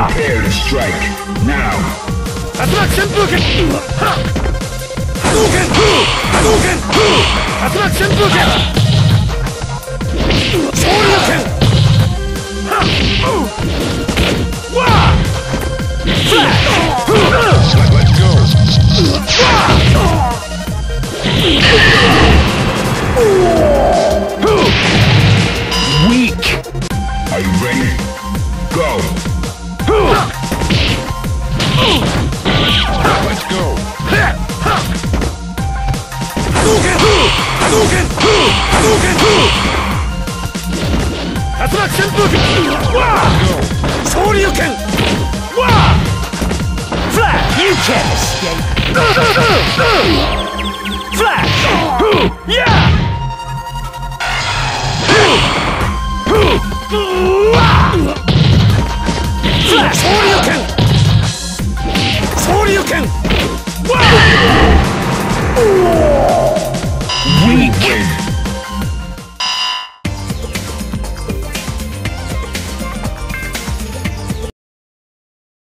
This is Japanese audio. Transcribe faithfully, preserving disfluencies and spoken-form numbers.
Prepare to strike now. 竜巻旋風剣波動拳波動拳竜巻旋風剣昇竜拳わあフラッシュ Let's go. Weak. Are you ready? Go. Let's go. Hadouken! Hadouken! Hadouken! 竜巻旋風剣わあ昇竜拳わあフラッシュ You can't escape! Flash! Yeah! Flash! 昇竜拳昇竜拳